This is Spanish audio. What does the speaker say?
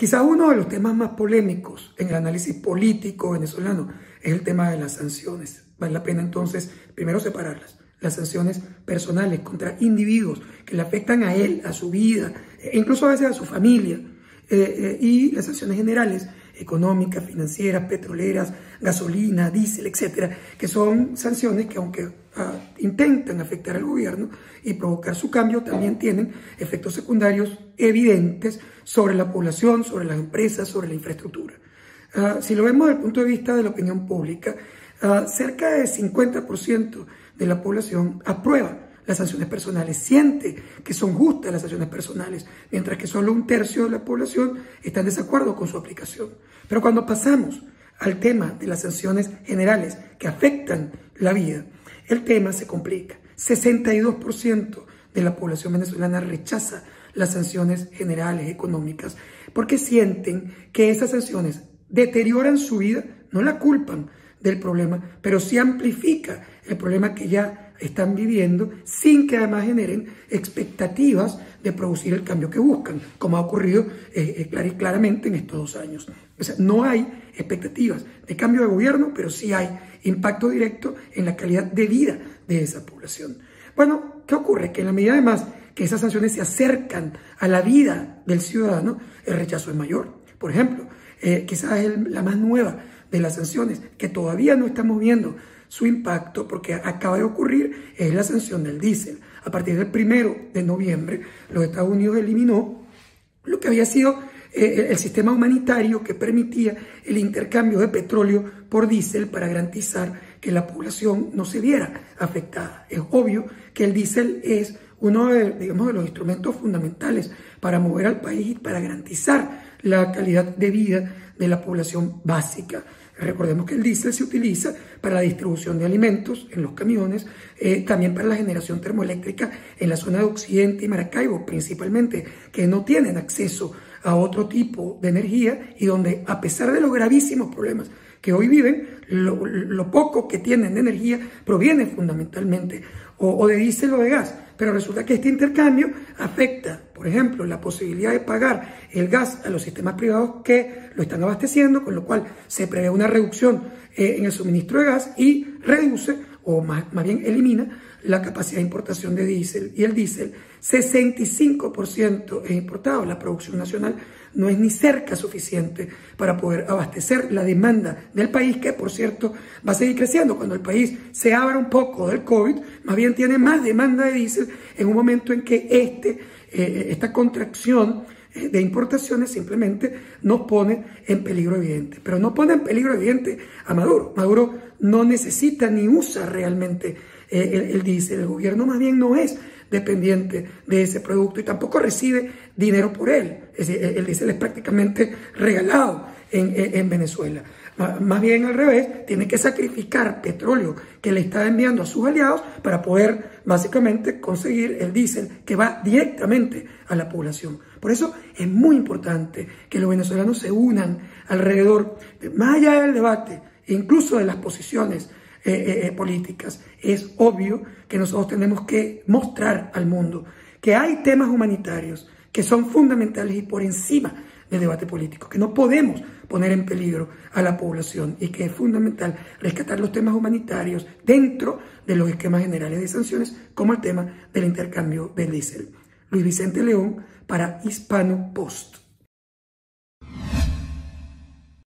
Quizá uno de los temas más polémicos en el análisis político venezolano es el tema de las sanciones. Vale la pena entonces primero separarlas. Las sanciones personales contra individuos que le afectan a él, a su vida, e incluso a veces a su familia, y las sanciones generales, económicas, financieras, petroleras, gasolina, diésel, etcétera, que son sanciones que aunque intentan afectar al gobierno y provocar su cambio, también tienen efectos secundarios evidentes sobre la población, sobre las empresas, sobre la infraestructura. Si lo vemos desde el punto de vista de la opinión pública, cerca del 50% de la población aprueba las sanciones personales, siente que son justas las sanciones personales, mientras que solo un tercio de la población está en desacuerdo con su aplicación. Pero cuando pasamos al tema de las sanciones generales que afectan la vida, el tema se complica. 62% de la población venezolana rechaza las sanciones generales económicas porque sienten que esas sanciones deterioran su vida, no la culpan del problema, pero sí amplifica el problema que ya están viviendo sin que además generen expectativas de producir el cambio que buscan, como ha ocurrido claramente en estos 2 años. O sea, no hay expectativas de cambio de gobierno, pero sí hay impacto directo en la calidad de vida de esa población. Bueno, ¿qué ocurre? Que en la medida además que esas sanciones se acercan a la vida del ciudadano, el rechazo es mayor. Por ejemplo, quizás es la más nueva de las sanciones, que todavía no estamos viendo su impacto porque acaba de ocurrir, es la sanción del diésel. A partir del 1 de noviembre, los Estados Unidos eliminó lo que había sido el sistema humanitario que permitía el intercambio de petróleo por diésel para garantizar que la población no se viera afectada. Es obvio que el diésel es uno de los instrumentos fundamentales para mover al país y para garantizar la calidad de vida de la población básica. Recordemos que el diésel se utiliza para la distribución de alimentos en los camiones, también para la generación termoeléctrica en la zona de Occidente y Maracaibo, principalmente, que no tienen acceso a otro tipo de energía y donde, a pesar de los gravísimos problemas que hoy viven, lo poco que tienen de energía proviene fundamentalmente o de diésel o de gas. Pero resulta que este intercambio afecta, por ejemplo, la posibilidad de pagar el gas a los sistemas privados que lo están abasteciendo, con lo cual se prevé una reducción en el suministro de gas y reduce, o más bien elimina, la capacidad de importación de diésel. Y el diésel, 65% es importado. La producción nacional no es ni cerca suficiente para poder abastecer la demanda del país, que por cierto va a seguir creciendo. Cuando el país se abra un poco del COVID, más bien tiene más demanda de diésel en un momento en que esta contracción de importaciones simplemente nos pone en peligro evidente. Pero no pone en peligro evidente a Maduro. Maduro no necesita ni usa realmente el diésel. El gobierno más bien no es dependiente de ese producto y tampoco recibe dinero por él. Es decir, el diésel es prácticamente regalado en Venezuela. Más bien al revés, tiene que sacrificar petróleo que le está enviando a sus aliados para poder básicamente conseguir el diésel que va directamente a la población. Por eso es muy importante que los venezolanos se unan alrededor, más allá del debate, incluso de las posiciones políticas. Es obvio que nosotros tenemos que mostrar al mundo que hay temas humanitarios que son fundamentales y por encima del debate político, que no podemos poner en peligro a la población y que es fundamental rescatar los temas humanitarios dentro de los esquemas generales de sanciones, como el tema del intercambio del diésel. Luis Vicente León para Hispano Post.